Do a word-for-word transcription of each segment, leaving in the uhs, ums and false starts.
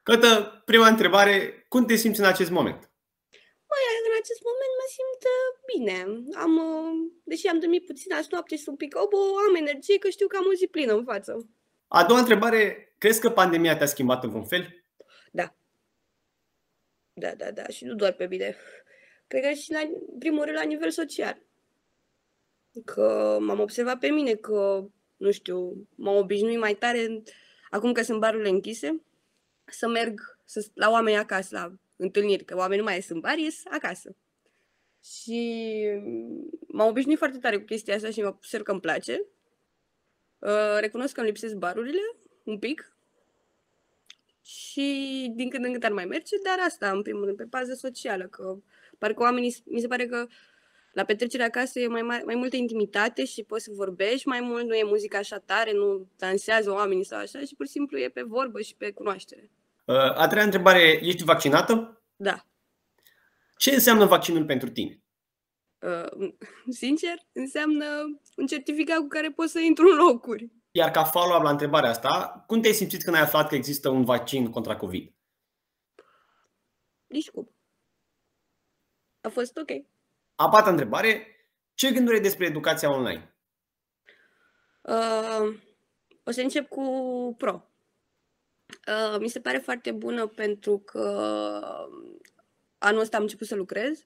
Cătă, prima întrebare, cum te simți în acest moment? Măi, în acest moment mă simt uh, bine. Am, uh, deși am dormit puțin azi noapte și sunt un pic obo, am energie că știu că am o zi plină în față. A doua întrebare, crezi că pandemia te-a schimbat în vreun fel? Da. Da, da, da. Și nu doar pe bine. Cred că și la în primul rând la nivel social. Că m-am observat pe mine că, nu știu, m-am obișnuit mai tare, acum că sunt barurile închise, să merg să, la oameni acasă, la întâlniri, că oamenii nu mai sunt în bar, ies acasă. Și m-am obișnuit foarte tare cu chestia asta și mă observ că îmi place. Uh, recunosc că îmi lipsesc barurile, un pic. Și din când în când ar mai merge, dar asta, în primul rând, pe bază socială, că parcă oamenii, mi se pare că la petrecerea acasă e mai, mai, mai multă intimitate și poți să vorbești mai mult, nu e muzica așa tare, nu dansează oamenii sau așa, și pur și simplu e pe vorbă și pe cunoaștere. A treia întrebare, ești vaccinată? Da. Ce înseamnă vaccinul pentru tine? Uh, sincer, înseamnă un certificat cu care poți să intru în locuri. Iar ca follow-up la întrebarea asta, cum te-ai simțit când ai aflat că există un vaccin contra COVID? Nici cum. A fost ok. A patra întrebare, ce gânduri ai despre educația online? Uh, o să încep cu Pro. Uh, mi se pare foarte bună pentru că anul ăsta am început să lucrez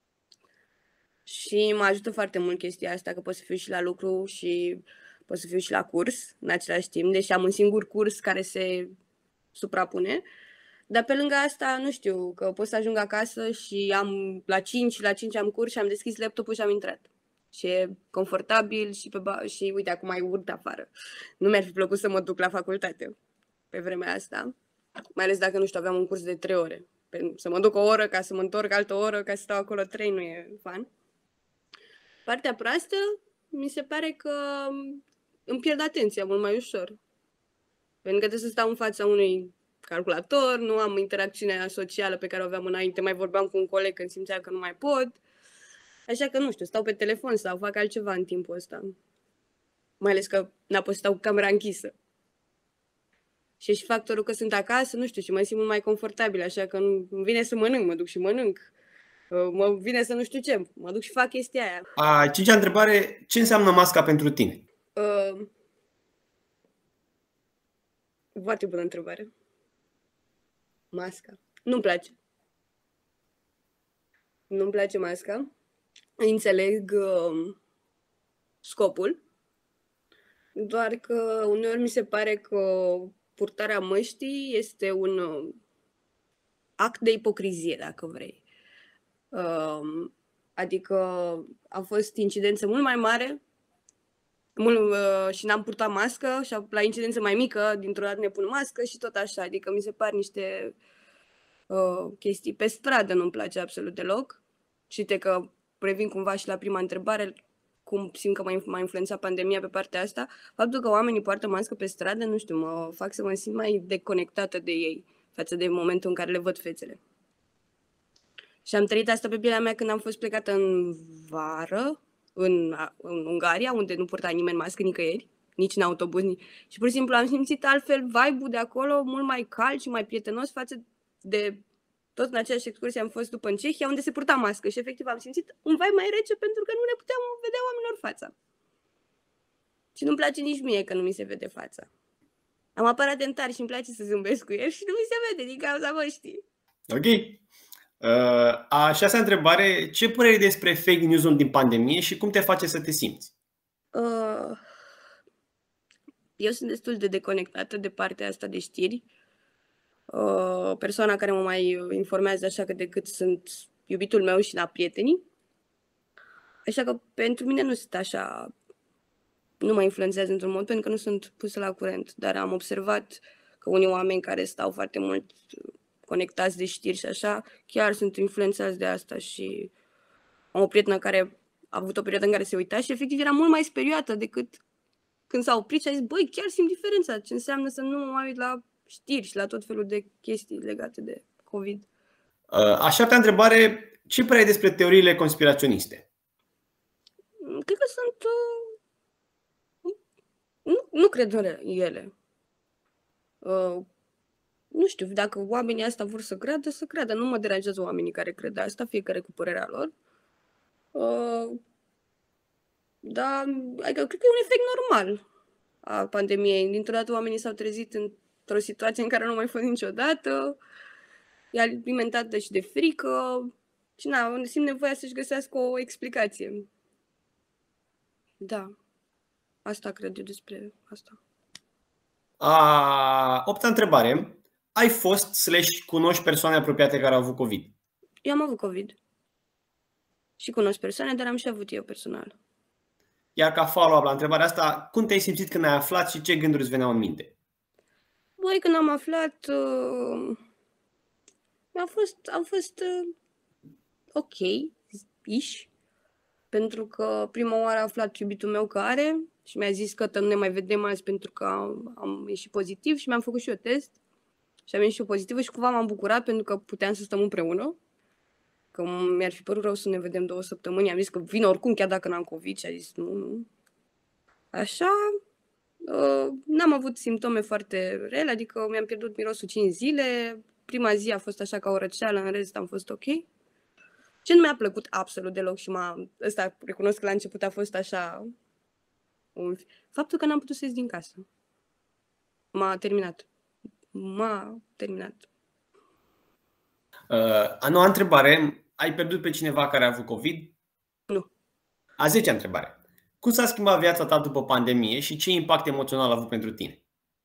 și mă ajută foarte mult chestia asta, că pot să fiu și la lucru și pot să fiu și la curs în același timp, deși am un singur curs care se suprapune. Dar pe lângă asta, nu știu, că pot să ajung acasă și am la cinci, la cinci am curs și am deschis laptopul și am intrat. Și e confortabil și, pe ba- și uite, acum ai urât afară. Nu mi-ar fi plăcut să mă duc la facultate pe vremea asta, mai ales dacă, nu știu, aveam un curs de trei ore. Să mă duc o oră ca să mă întorc altă oră, ca să stau acolo trei, nu e fan. Partea proastă, mi se pare că îmi pierd atenția mult mai ușor. Pentru că trebuie să stau în fața unui calculator, nu am interacțiunea socială pe care o aveam înainte, mai vorbeam cu un coleg când simțeam că nu mai pot. Așa că, nu știu, stau pe telefon sau fac altceva în timpul ăsta. Mai ales că n-a pot să stau cu camera închisă. Și și factorul că sunt acasă, nu știu, și mă simt mult mai confortabil, așa că îmi vine să mănânc, mă duc și mănânc. Mă vine să nu știu ce, mă duc și fac chestia aia. A cincea întrebare, ce înseamnă masca pentru tine? Uh, foarte bună întrebare. Masca. Nu-mi place. Nu-mi place masca. Înțeleg uh, scopul, doar că uneori mi se pare că purtarea măștii este un uh, act de ipocrizie, dacă vrei. Uh, adică a fost incidență mult mai mare mult, uh, și n-am purtat mască și la incidență mai mică, dintr-o dată ne pun mască și tot așa. Adică mi se par niște uh, chestii pe stradă, nu-mi place absolut deloc. Și uite că revin cumva și la prima întrebare, cum simt că m-a influențat pandemia pe partea asta, faptul că oamenii poartă mască pe stradă, nu știu, mă fac să mă simt mai deconectată de ei față de momentul în care le văd fețele. Și am trăit asta pe pielea mea când am fost plecată în vară, în, în Ungaria, unde nu purta nimeni mască nicăieri, nici în autobuz. Nici... Și pur și simplu am simțit altfel vibe-ul de acolo, mult mai cald și mai prietenos față de tot în aceeași excursie am fost după în Cehia, unde se purta mască și efectiv am simțit un vibe mai rece pentru că nu ne puteam vedea oamenilor fața. Și nu-mi place nici mie că nu mi se vede fața. Am aparat dentar și îmi place să zâmbesc cu el și nu mi se vede din cauza măștii. Ok. Uh, a șasea întrebare, ce păreri despre fake news-ul din pandemie și cum te face să te simți? Uh, eu sunt destul de deconectată de partea asta de știri. Uh, persoana care mă mai informează așa că decât sunt iubitul meu și la prietenii. Așa că pentru mine nu sunt așa, nu mă influențează într-un mod pentru că nu sunt pusă la curent, dar am observat că unii oameni care stau foarte mult conectați de știri și așa, chiar sunt influențați de asta și am o prietenă care a avut o perioadă în care se uita și efectiv era mult mai speriată decât când s-a oprit și a zis, băi, chiar simt diferența, ce înseamnă să nu mă mai uit la știri și la tot felul de chestii legate de COVID. A șaptea întrebare, ce părere ai despre teoriile conspiraționiste? Cred că sunt... Uh, nu, nu cred în ele. Uh, nu știu, dacă oamenii asta vor să creadă, să creadă. Nu mă deranjează oamenii care cred asta, fiecare cu părerea lor. Uh, dar, adică, cred că e un efect normal a pandemiei. Dintr-o dată oamenii s-au trezit într-o situație în care nu au mai fost niciodată, e alimentată și de frică și na, simt nevoia să-și găsească o explicație. Da, asta cred eu despre asta. A opta întrebare. Ai fost slash cunoști persoane apropiate care au avut COVID? Eu am avut COVID. Și cunosc persoane, dar am și avut eu personal. Iar ca follow-up la întrebarea asta, cum te-ai simțit când ai aflat și ce gânduri îți veneau în minte? Băi, când am aflat, uh, a fost, a fost uh, ok-ish, pentru că prima oară a aflat iubitul meu că are și mi-a zis că nu ne mai vedem azi pentru că am, am ieșit pozitiv și mi-am făcut și eu test și am ieșit și eu pozitivă și cumva m-am bucurat pentru că puteam să stăm împreună, că mi-ar fi părut rău să ne vedem două săptămâni. Am zis că vin oricum chiar dacă n-am COVID și a zis nu, nu. Așa, uh, n-am avut simptome foarte rele, adică mi-am pierdut mirosul cinci zile, prima zi a fost așa ca o răceală, în rest am fost ok. Ce nu mi-a plăcut absolut deloc și m-a, ăsta recunosc că la început a fost așa, un, faptul că n-am putut să ies din casă. M-a terminat. M-a terminat. Uh, a noua întrebare. Ai pierdut pe cineva care a avut COVID? Nu. A zecea întrebare. Cum s-a schimbat viața ta după pandemie și ce impact emoțional a avut pentru tine?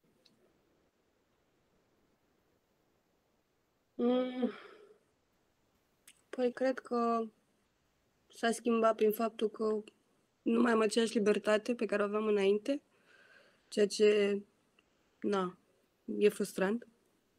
Mm. Păi cred că s-a schimbat prin faptul că nu mai am aceeași libertate pe care o aveam înainte, ceea ce, na, e frustrant.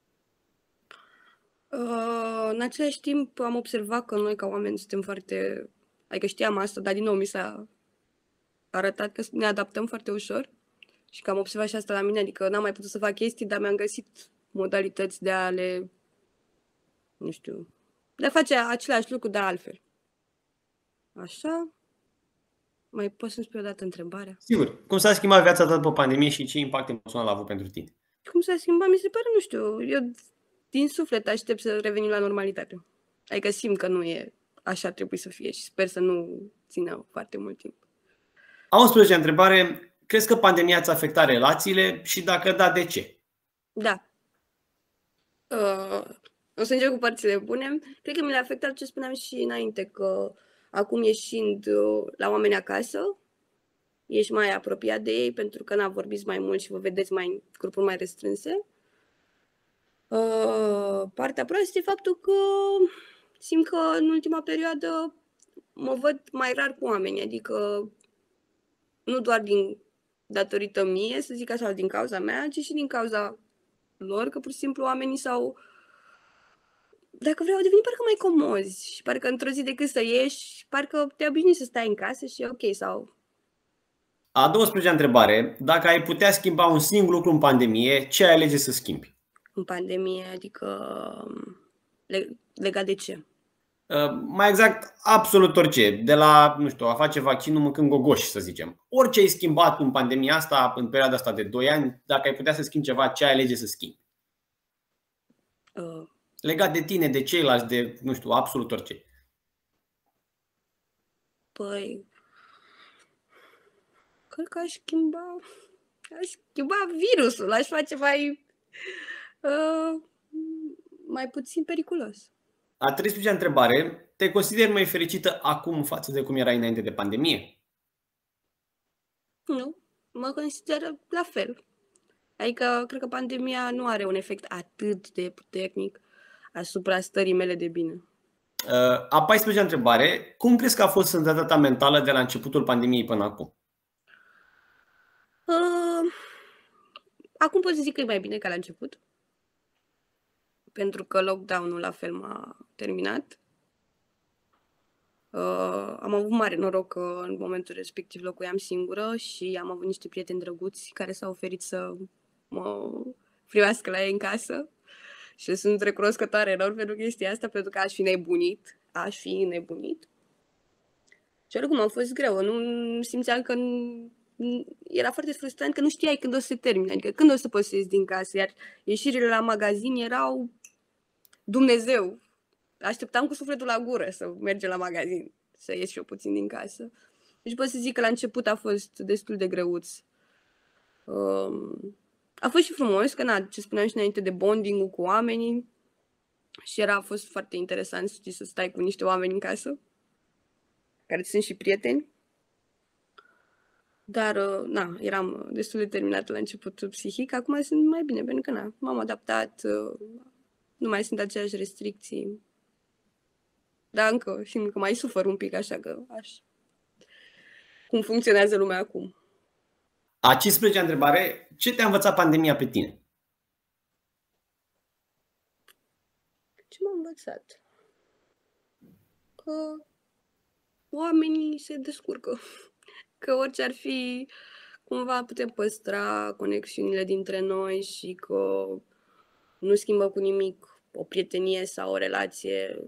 Uh, în același timp am observat că noi ca oameni suntem foarte, adică știam asta, dar din nou mi s-a arătat că ne adaptăm foarte ușor și că am observat și asta la mine, adică n-am mai putut să fac chestii, dar mi-am găsit modalități de a le, nu știu, de a face același lucru, dar altfel. Așa? Mai poți să-mi spui o dată întrebarea? Sigur. Cum s-a schimbat viața ta după pandemie și ce impact emoțional a avut pentru tine? Cum s-a schimbat? Mi se pare, nu știu, eu din suflet aștept să revenim la normalitate. Adică simt că nu e așa trebuie să fie și sper să nu țină foarte mult timp. A unsprezecea întrebare. Crezi că pandemia ți-a afectat relațiile și dacă da, de ce? Da. Uh, o să încep cu părțile bune. Cred că mi le-a afectat ce spuneam și înainte, că acum ieșind uh, la oameni acasă, ești mai apropiat de ei pentru că n-a vorbiți mai mult și vă vedeți mai în grupuri mai restrânse. Uh, partea proastă e faptul că simt că în ultima perioadă mă văd mai rar cu oameni, adică nu doar din datorită mie, să zic așa, din cauza mea, ci și din cauza lor, că pur și simplu oamenii s-au, dacă vreau, au devenit parcă mai comozi și parcă într-o zi decât să ieși, parcă te obișnui să stai în casă și e ok sau... A douăsprezecea întrebare. Dacă ai putea schimba un singur lucru în pandemie, ce ai alege să schimbi? În pandemie, adică legat de ce? Uh, mai exact, absolut orice. De la, nu știu, a face vaccinul mâncând gogoși, să zicem. Orice ai schimbat în pandemia asta, în perioada asta de doi ani, dacă ai putea să schimbi ceva, ce ai alege să schimbi? Uh. Legat de tine, de ceilalți, de, nu știu, absolut orice. Păi, cred că aș schimba, aș schimba virusul, aș face mai, uh, mai puțin periculos. A treisprezecea întrebare. Te consideri mai fericită acum față de cum erai înainte de pandemie? Nu, mă consider la fel. Adică, cred că pandemia nu are un efect atât de puternic asupra stării mele de bine. A paisprezecea întrebare. Cum crezi că a fost sănătatea ta mentală de la începutul pandemiei până acum? Uh, acum pot să zic că e mai bine ca la început. Pentru că lockdown-ul la fel m-a terminat. Uh, am avut mare noroc că în momentul respectiv locuiam singură și am avut niște prieteni drăguți care s-au oferit să mă primească la ei în casă. Și sunt recunoscătoare enorm pentru chestia asta, pentru că aș fi nebunit. Aș fi nebunit. Și oricum a fost greu. Nu simțeam că era foarte frustrant că nu știai când o să se termine, adică când o să poți să ieși din casă, iar ieșirile la magazin erau Dumnezeu. Așteptam cu sufletul la gură să mergem la magazin, să ies și eu puțin din casă. Deci pot să zic că la început a fost destul de greuț. Um, a fost și frumos, că na, ce spuneam și înainte de bonding-ul cu oamenii, și era, a fost foarte interesant, știi, să stai cu niște oameni în casă, care sunt și prieteni. Dar, na, eram destul de terminată la început psihic, acum sunt mai bine, pentru că, na, m-am adaptat, nu mai sunt aceleași restricții. Dar încă simt că mai sufăr un pic, așa că aș... Cum funcționează lumea acum? A cincisprezecea întrebare, ce te-a învățat pandemia pe tine? Ce m-a învățat? Că oamenii se descurcă. Că orice ar fi, cumva putem păstra conexiunile dintre noi și că nu schimbă cu nimic o prietenie sau o relație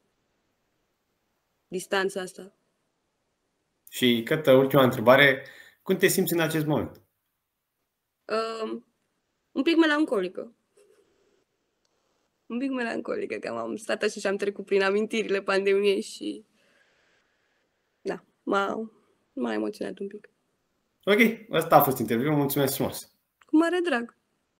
distanța asta. Și, Cătă, ultima întrebare, cum te simți în acest moment? Uh, un pic melancolică. Un pic melancolică, că am stat așa și am trecut prin amintirile pandemiei și da, m-a, m-a emoționat un pic. Ok, asta a fost interviul, mulțumesc frumos! Cu mare drag!